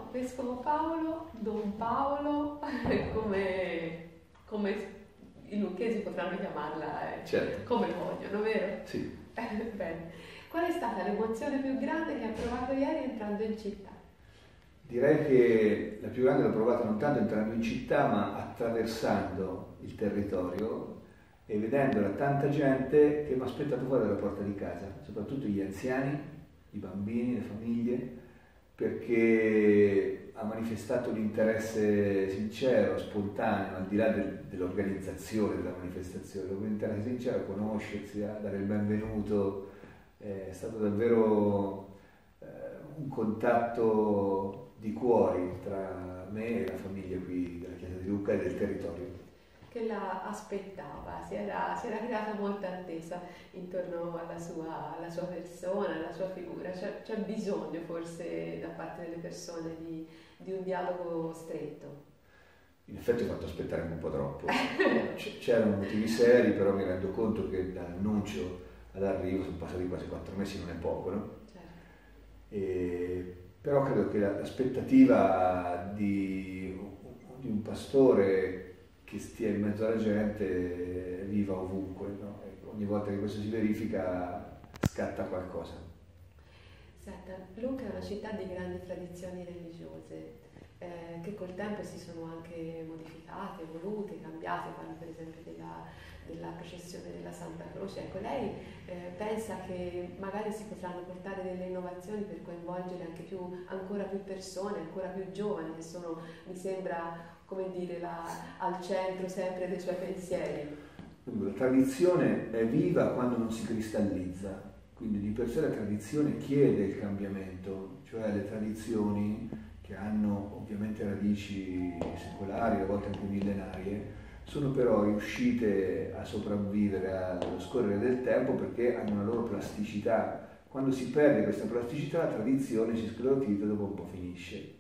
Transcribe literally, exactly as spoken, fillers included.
Vescovo Paolo, Don Paolo, come, come i lucchesi potranno chiamarla, eh, certo. come vogliono, vero? Sì. Bene. Qual è stata l'emozione più grande che ha provato ieri entrando in città? Direi che la più grande l'ho provata non tanto entrando in città, ma attraversando il territorio e vedendo la tanta gente che mi ha aspettato fuori dalla porta di casa, soprattutto gli anziani, i bambini, le famiglie, perché ha manifestato un interesse sincero, spontaneo, al di là del, dell'organizzazione della manifestazione, un interesse sincero a conoscersi, a dare il benvenuto. È stato davvero eh, un contatto di cuori tra me e la famiglia qui della Chiesa di Lucca e del territorio. Che la aspettava, si era, si era creata molta attesa intorno alla sua, alla sua persona, alla sua figura. C'è, c'è bisogno forse da parte delle persone di, di un dialogo stretto. In effetti ho fatto aspettare un po' troppo. C'erano motivi seri, però mi rendo conto che dall'annuncio all'arrivo sono passati quasi quattro mesi, non è poco, no? Certo. E, però credo che l'aspettativa di, di un pastore che stia in mezzo alla gente viva ovunque, no? E ogni volta che questo si verifica scatta qualcosa. Senta, Lucca è una città di grandi tradizioni religiose eh, che col tempo si sono anche modificate, evolute, cambiate. Parlo per esempio della, della processione della Santa Croce. Ecco, lei eh, pensa che magari si potranno portare delle innovazioni per coinvolgere anche più, ancora più persone, ancora più giovani, che sono, mi sembra, come dire, la, al centro sempre dei suoi pensieri. La tradizione è viva quando non si cristallizza, quindi di per sé la tradizione chiede il cambiamento, cioè le tradizioni che hanno ovviamente radici secolari, a volte anche millenarie, sono però riuscite a sopravvivere allo scorrere del tempo perché hanno una loro plasticità. Quando si perde questa plasticità la tradizione si sclerotizza e dopo un po' finisce.